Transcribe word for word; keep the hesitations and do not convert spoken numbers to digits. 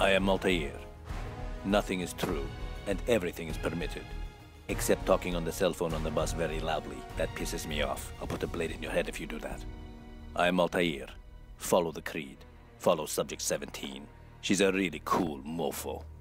I am Altair. Nothing is true, and everything is permitted. Except talking on the cell phone on the bus very loudly. That pisses me off. I'll put a blade in your head if you do that. I am Altair. Follow the creed. Follow Subject seventeen. She's a really cool mofo.